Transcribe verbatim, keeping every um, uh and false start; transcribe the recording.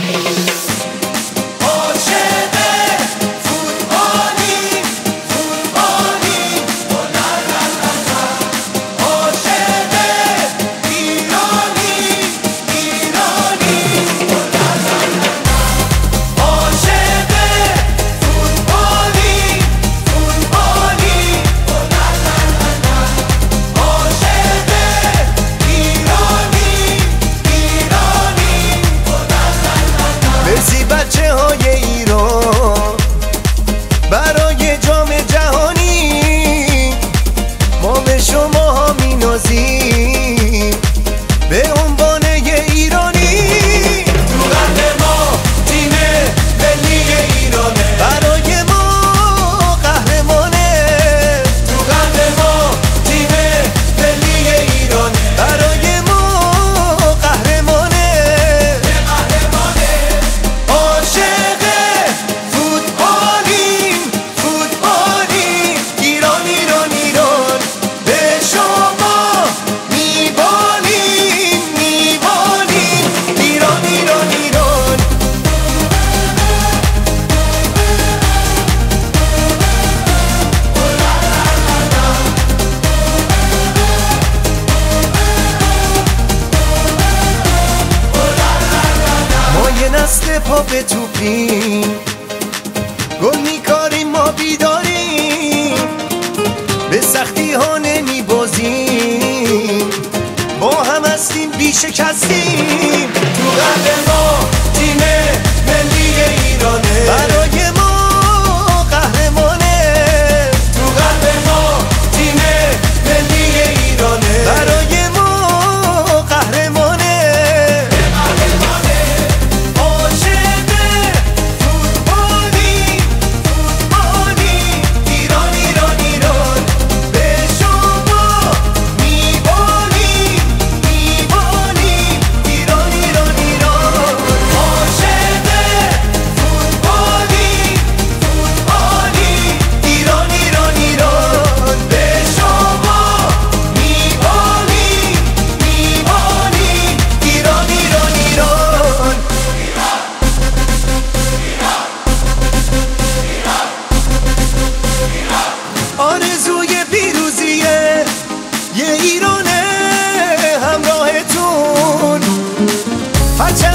دست پا به توپیم، گل میکاریم ما بیداریم، به سختی ها نمی بازیم، با هم هستیم بی شکستیم. تو قلب ما تیم ملی ایرانه، برای ما قهرمانه. تو قلب ما تیم ملی ایرانه، برای ما قهرمانه. عاشق فوتبالی، فوتبالی، ایران ایران ایران، به شما میبالیم، میبالیم، ایران ایران ایران. عاشق فوتبالی، فوتبالی، ایران ایران ایران، به شما میبالیم، میبالیم، ایران ایران ایران. آرزوی پیروزیه یه ایرانه همراهتون.